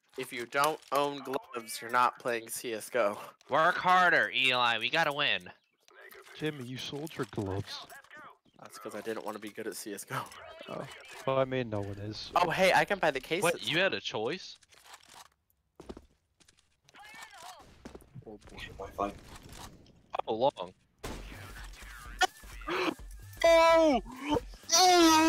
If you don't own gloves, you're not playing CS:GO. Work harder, Eli. We gotta win. Jimmy, you sold your gloves. That's because I didn't want to be good at CS:GO. Oh, well, I mean, no one is. So. Oh, hey, I can buy the cases. What? You had a choice? Oh, boy. Wi-Fi. How long? Oh! Oh!